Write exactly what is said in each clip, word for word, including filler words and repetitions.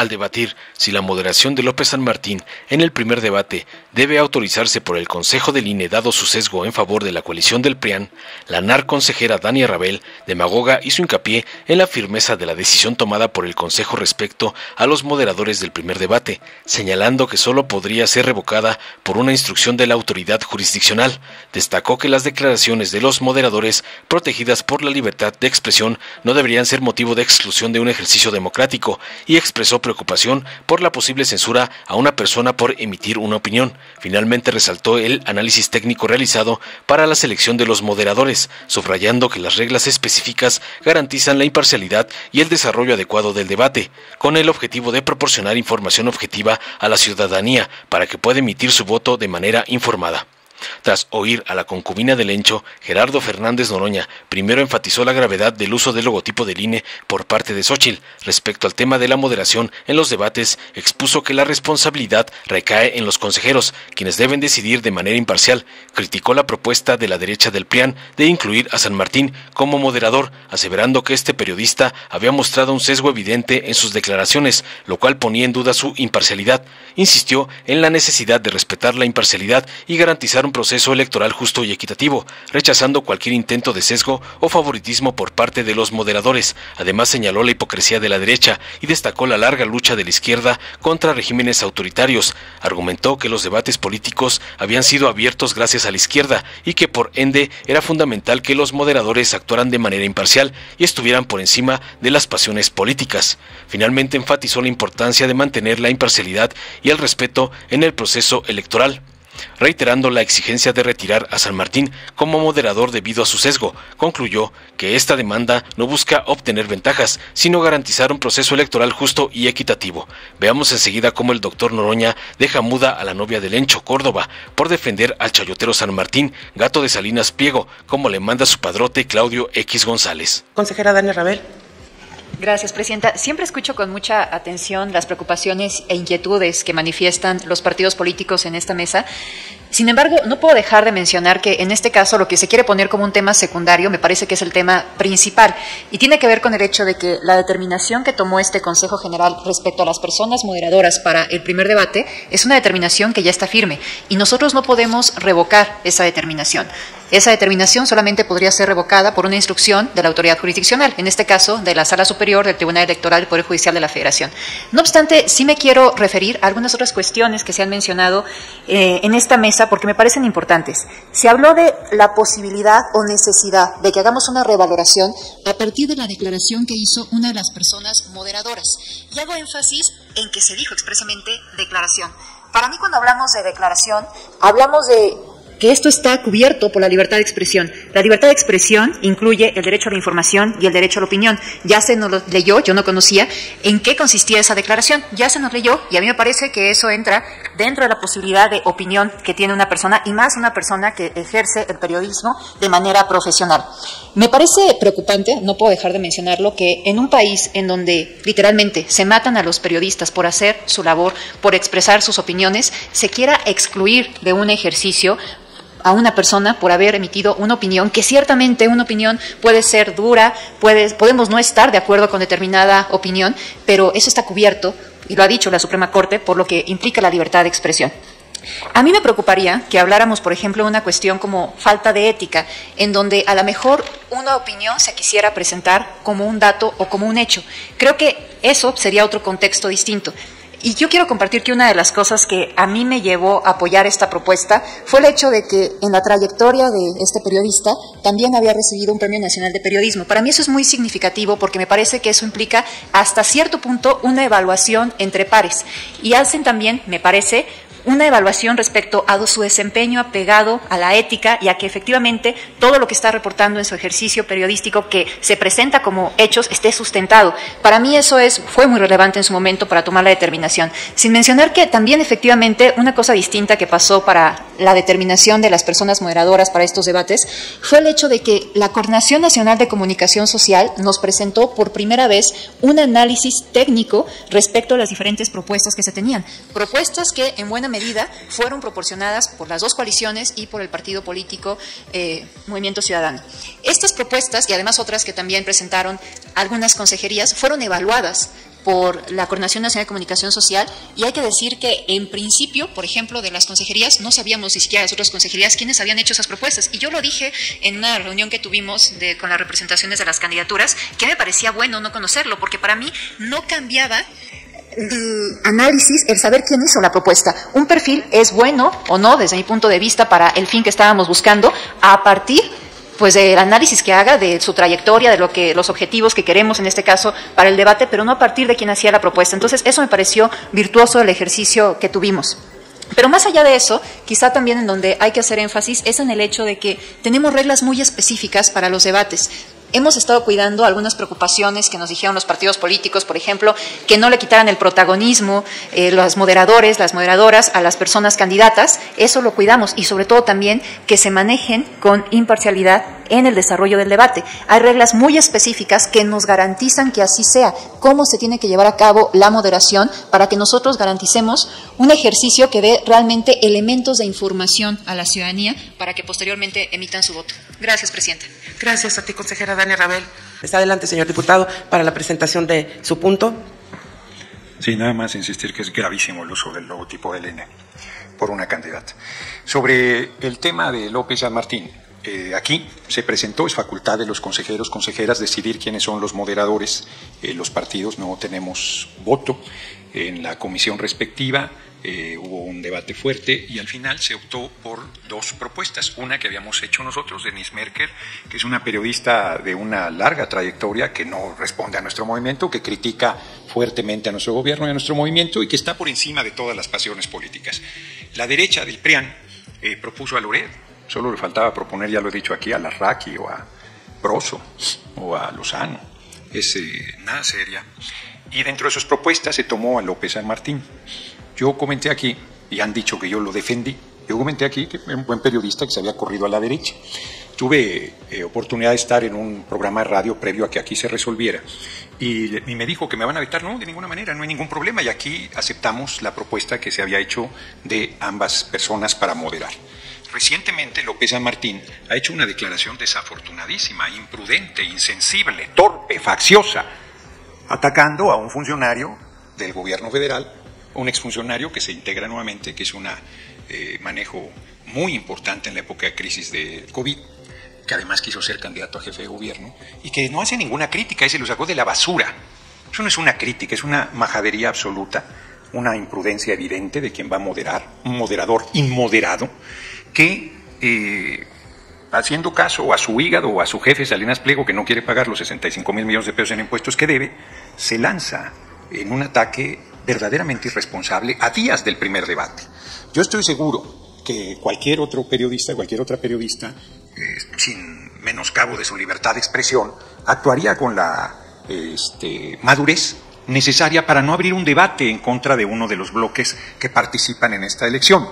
al debatir si la moderación de López San Martín en el primer debate debe autorizarse por el Consejo del I N E dado su sesgo en favor de la coalición del P R I A N, la narconsejera Dania Rabel, demagoga, hizo hincapié en la firmeza de la decisión tomada por el Consejo respecto a los moderadores del primer debate, señalando que solo podría ser revocada por una instrucción de la autoridad jurisdiccional. Destacó que las declaraciones de los moderadores, protegidas por la libertad de expresión, no deberían ser motivo de exclusión de un ejercicio democrático, y expresó preocupación por la posible censura a una persona por emitir una opinión. Finalmente resaltó el análisis técnico realizado para la selección de los moderadores, subrayando que las reglas específicas garantizan la imparcialidad y el desarrollo adecuado del debate, con el objetivo de proporcionar información objetiva a la ciudadanía para que pueda emitir su voto de manera informada. Tras oír a la concubina del Lencho, Gerardo Fernández Noroña primero enfatizó la gravedad del uso del logotipo del I N E por parte de Xóchitl. Respecto al tema de la moderación en los debates, expuso que la responsabilidad recae en los consejeros, quienes deben decidir de manera imparcial. Criticó la propuesta de la derecha del P R I A N de incluir a San Martín como moderador, aseverando que este periodista había mostrado un sesgo evidente en sus declaraciones, lo cual ponía en duda su imparcialidad. Insistió en la necesidad de respetar la imparcialidad y garantizar un proceso electoral justo y equitativo, rechazando cualquier intento de sesgo o favoritismo por parte de los moderadores. Además señaló la hipocresía de la derecha y destacó la larga lucha de la izquierda contra regímenes autoritarios. Argumentó que los debates políticos habían sido abiertos gracias a la izquierda y que por ende era fundamental que los moderadores actuaran de manera imparcial y estuvieran por encima de las pasiones políticas. Finalmente enfatizó la importancia de mantener la imparcialidad y el respeto en el proceso electoral, reiterando la exigencia de retirar a San Martín como moderador debido a su sesgo. Concluyó que esta demanda no busca obtener ventajas, sino garantizar un proceso electoral justo y equitativo. Veamos enseguida cómo el doctor Noroña deja muda a la novia de Lencho, Córdoba, por defender al chayotero San Martín, gato de Salinas Pliego, como le manda su padrote Claudio X González. Consejera Dania Rabel. Gracias, Presidenta. Siempre escucho con mucha atención las preocupaciones e inquietudes que manifiestan los partidos políticos en esta mesa. Sin embargo, no puedo dejar de mencionar que en este caso lo que se quiere poner como un tema secundario me parece que es el tema principal y tiene que ver con el hecho de que la determinación que tomó este Consejo General respecto a las personas moderadoras para el primer debate es una determinación que ya está firme y nosotros no podemos revocar esa determinación. Esa determinación solamente podría ser revocada por una instrucción de la autoridad jurisdiccional, en este caso de la Sala Superior del Tribunal Electoral del Poder Judicial de la Federación. No obstante, sí me quiero referir a algunas otras cuestiones que se han mencionado eh, en esta mesa porque me parecen importantes. Se habló de la posibilidad o necesidad de que hagamos una revaloración a partir de la declaración que hizo una de las personas moderadoras. Y hago énfasis en que se dijo expresamente declaración. Para mí, cuando hablamos de declaración, hablamos de que esto está cubierto por la libertad de expresión. La libertad de expresión incluye el derecho a la información y el derecho a la opinión. Ya se nos lo leyó, yo no conocía en qué consistía esa declaración, ya se nos leyó y a mí me parece que eso entra dentro de la posibilidad de opinión que tiene una persona y más una persona que ejerce el periodismo de manera profesional. Me parece preocupante, no puedo dejar de mencionarlo, que en un país en donde literalmente se matan a los periodistas por hacer su labor, por expresar sus opiniones, se quiera excluir de un ejercicio a una persona por haber emitido una opinión, que ciertamente una opinión puede ser dura, puede, podemos no estar de acuerdo con determinada opinión, pero eso está cubierto, y lo ha dicho la Suprema Corte, por lo que implica la libertad de expresión. A mí me preocuparía que habláramos, por ejemplo, de una cuestión como falta de ética, en donde a lo mejor una opinión se quisiera presentar como un dato o como un hecho. Creo que eso sería otro contexto distinto. Y yo quiero compartir que una de las cosas que a mí me llevó a apoyar esta propuesta fue el hecho de que en la trayectoria de este periodista también había recibido un Premio Nacional de Periodismo. Para mí eso es muy significativo porque me parece que eso implica hasta cierto punto una evaluación entre pares. Y hacen también, me parece, una evaluación respecto a su desempeño apegado a la ética y a que efectivamente todo lo que está reportando en su ejercicio periodístico que se presenta como hechos esté sustentado. Para mí eso es, fue muy relevante en su momento para tomar la determinación. Sin mencionar que también efectivamente una cosa distinta que pasó para la determinación de las personas moderadoras para estos debates fue el hecho de que la Coordinación Nacional de Comunicación Social nos presentó por primera vez un análisis técnico respecto a las diferentes propuestas que se tenían. Propuestas que en buena medida fueron proporcionadas por las dos coaliciones y por el partido político eh, Movimiento Ciudadano. Estas propuestas y además otras que también presentaron algunas consejerías fueron evaluadas por la Coordinación Nacional de Comunicación Social, y hay que decir que en principio, por ejemplo, de las consejerías, no sabíamos ni siquiera las otras consejerías quiénes habían hecho esas propuestas, y yo lo dije en una reunión que tuvimos de, con las representaciones de las candidaturas, que me parecía bueno no conocerlo, porque para mí no cambiaba el análisis, el saber quién hizo la propuesta. Un perfil es bueno o no, desde mi punto de vista, para el fin que estábamos buscando, a partir pues del análisis que haga de su trayectoria, de lo que los objetivos que queremos en este caso para el debate, pero no a partir de quien hacía la propuesta. Entonces, eso me pareció virtuoso el ejercicio que tuvimos. Pero más allá de eso, quizá también en donde hay que hacer énfasis es en el hecho de que tenemos reglas muy específicas para los debates. Hemos estado cuidando algunas preocupaciones que nos dijeron los partidos políticos, por ejemplo, que no le quitaran el protagonismo, eh, los moderadores, las moderadoras, a las personas candidatas. Eso lo cuidamos, y sobre todo también que se manejen con imparcialidad en el desarrollo del debate. Hay reglas muy específicas que nos garantizan que así sea, cómo se tiene que llevar a cabo la moderación para que nosotros garanticemos un ejercicio que dé realmente elementos de información a la ciudadanía para que posteriormente emitan su voto. Gracias, Presidenta. Gracias a ti, consejera Dania Rabel. Está adelante, señor diputado, para la presentación de su punto. Sí, nada más insistir que es gravísimo el uso del logotipo del N por una candidata. Sobre el tema de López San Martín, eh, aquí se presentó, es facultad de los consejeros, consejeras decidir quiénes son los moderadores. Eh, los partidos no tenemos voto en la comisión respectiva. Eh, hubo un debate fuerte y al final se optó por dos propuestas. Una que habíamos hecho nosotros, Denise Merker, que es una periodista de una larga trayectoria que no responde a nuestro movimiento, que critica fuertemente a nuestro gobierno y a nuestro movimiento y que está por encima de todas las pasiones políticas. La derecha del P R I A N eh, propuso a Loret, solo le faltaba proponer, ya lo he dicho aquí, a Larraqui o a Broso o a Lozano. Es eh, nada seria. Y dentro de sus propuestas se tomó a López San Martín. Yo comenté aquí, y han dicho que yo lo defendí, yo comenté aquí que era un buen periodista que se había corrido a la derecha. Tuve eh, oportunidad de estar en un programa de radio previo a que aquí se resolviera, y, y me dijo que me van a vetar. No, de ninguna manera, no hay ningún problema, y aquí aceptamos la propuesta que se había hecho de ambas personas para moderar. Recientemente López San Martín ha hecho una declaración desafortunadísima, imprudente, insensible, torpe, facciosa, atacando a un funcionario del gobierno federal, un exfuncionario que se integra nuevamente, que es un eh, manejo muy importante en la época de crisis de COVID, que además quiso ser candidato a jefe de gobierno, y que no hace ninguna crítica, y se lo sacó de la basura. Eso no es una crítica, es una majadería absoluta, una imprudencia evidente de quien va a moderar, un moderador inmoderado, que eh, haciendo caso a su hígado o a su jefe Salinas Pliego, que no quiere pagar los sesenta y cinco mil millones de pesos en impuestos que debe, se lanza en un ataque verdaderamente irresponsable a días del primer debate. Yo estoy seguro que cualquier otro periodista, cualquier otra periodista, eh, sin menoscabo de su libertad de expresión, actuaría con la este, madurez necesaria para no abrir un debate en contra de uno de los bloques que participan en esta elección.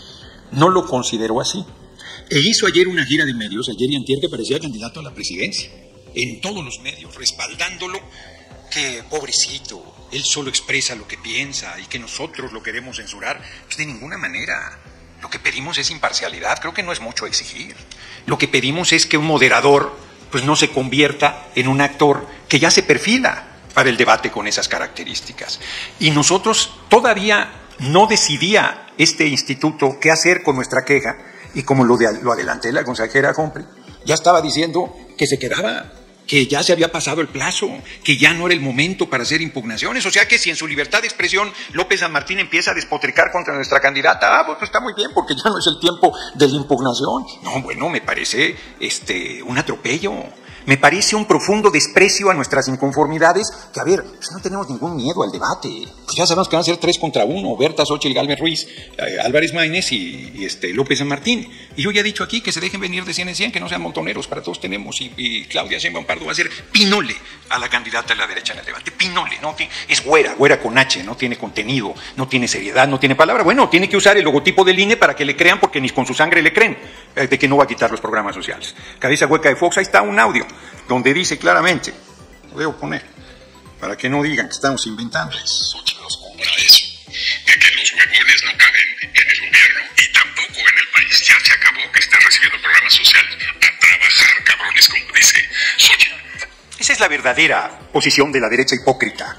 No lo considero así. E hizo ayer una gira de medios, ayer y antier, que parecía candidato a la presidencia, en todos los medios, respaldándolo, que pobrecito, él solo expresa lo que piensa y que nosotros lo queremos censurar. Pues de ninguna manera. Lo que pedimos es imparcialidad, creo que no es mucho exigir. Lo que pedimos es que un moderador pues no se convierta en un actor que ya se perfila para el debate con esas características. Y nosotros todavía no decidía este instituto qué hacer con nuestra queja, y como lo, de, lo adelanté la consejera Humphrey, ya estaba diciendo que se quedaba, que ya se había pasado el plazo, que ya no era el momento para hacer impugnaciones. O sea que si en su libertad de expresión López San Martín empieza a despotricar contra nuestra candidata, ah, pues está muy bien, porque ya no es el tiempo de la impugnación. No, bueno, me parece este, un atropello. Me parece un profundo desprecio a nuestras inconformidades, que a ver, pues no tenemos ningún miedo al debate. Pues ya sabemos que van a ser tres contra uno, Berta, Xochitl Gálvez Ruiz, eh, Álvarez Maínez y, y este, López San Martín. Y yo ya he dicho aquí que se dejen venir de cien en cien, que no sean montoneros, para todos tenemos. Y, y Claudia Sheinbaum Pardo va a ser pinole a la candidata de la derecha en el debate. Pinole, ¿no? Es güera, güera con H, no tiene contenido, no tiene seriedad, no tiene palabra. Bueno, tiene que usar el logotipo del I N E para que le crean, porque ni con su sangre le creen, eh, de que no va a quitar los programas sociales. Cabeza hueca de Fox, ahí está un audio donde dice claramente, lo debo poner, para que no digan que estamos inventando. Xochitl nos compra eso, de que los huevones no caben en el gobierno y tampoco en el país. Ya se acabó que estén recibiendo programas sociales. A trabajar, cabrones, como dice Xochitl. Esa es la verdadera posición de la derecha hipócrita.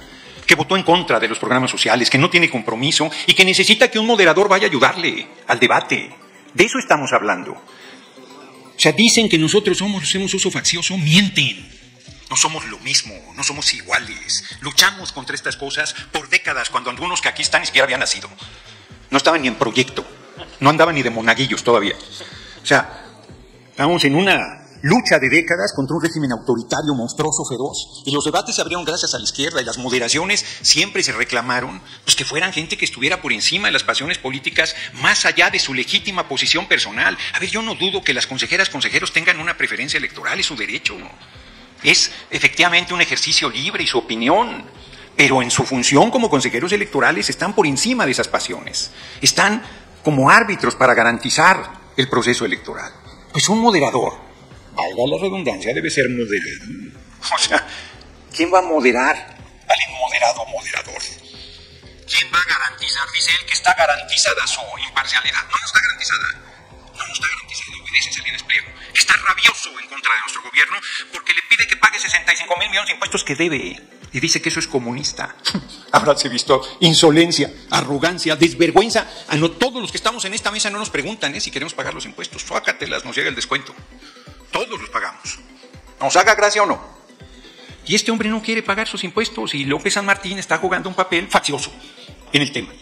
que votó en contra de los programas sociales, que no tiene compromiso y que necesita que un moderador vaya a ayudarle al debate. De eso estamos hablando. O sea, dicen que nosotros somos, hacemos uso faccioso, mienten. No somos lo mismo, no somos iguales. Luchamos contra estas cosas por décadas, cuando algunos que aquí están ni siquiera habían nacido. No estaban ni en proyecto, no andaban ni de monaguillos todavía. O sea, estamos en una lucha de décadas contra un régimen autoritario, monstruoso, feroz. Y los debates se abrieron gracias a la izquierda y las moderaciones siempre se reclamaron pues que fueran gente que estuviera por encima de las pasiones políticas, más allá de su legítima posición personal. A ver, yo no dudo que las consejeras, consejeros tengan una preferencia electoral, es su derecho. Es efectivamente un ejercicio libre y su opinión, pero en su función como consejeros electorales están por encima de esas pasiones. Están como árbitros para garantizar el proceso electoral. Pues un moderador, valga la redundancia, debe ser moderado. O sea, ¿quién va a moderar al inmoderado moderador? ¿Quién va a garantizar? Dice él que está garantizada su imparcialidad. No, no está garantizada. No, no está garantizada. Obedece Salinas Pliego. Está rabioso en contra de nuestro gobierno porque le pide que pague sesenta y cinco mil millones de impuestos que debe. Y dice que eso es comunista. Habráse visto insolencia, arrogancia, desvergüenza. A no, todos los que estamos en esta mesa no nos preguntan ¿eh? si queremos pagar los impuestos. Fácatelas, nos llega el descuento. Todos los pagamos. Nos haga gracia o no. Y este hombre no quiere pagar sus impuestos y López San Martín está jugando un papel faccioso en el tema.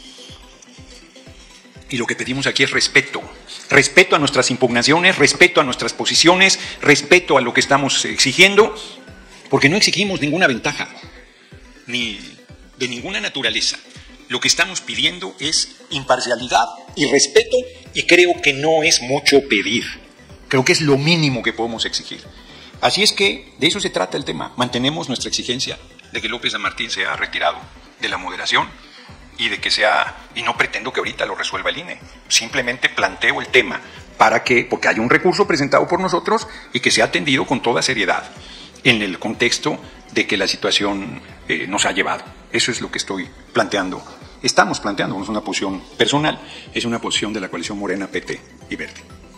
Y lo que pedimos aquí es respeto. Respeto a nuestras impugnaciones, respeto a nuestras posiciones, respeto a lo que estamos exigiendo, porque no exigimos ninguna ventaja, ni de ninguna naturaleza. Lo que estamos pidiendo es imparcialidad y respeto, y creo que no es mucho pedir. Creo que es lo mínimo que podemos exigir. Así es que de eso se trata el tema. Mantenemos nuestra exigencia de que López San Martín sea retirado de la moderación y de que sea, y no pretendo que ahorita lo resuelva el I N E, simplemente planteo el tema para que, porque hay un recurso presentado por nosotros y que sea atendido con toda seriedad en el contexto de que la situación eh, nos ha llevado. Eso es lo que estoy planteando. Estamos planteando, no es una posición personal, es una posición de la coalición Morena, P T y Verde.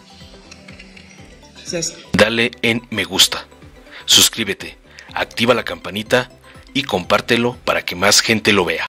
Dale en me gusta, suscríbete, activa la campanita y compártelo para que más gente lo vea.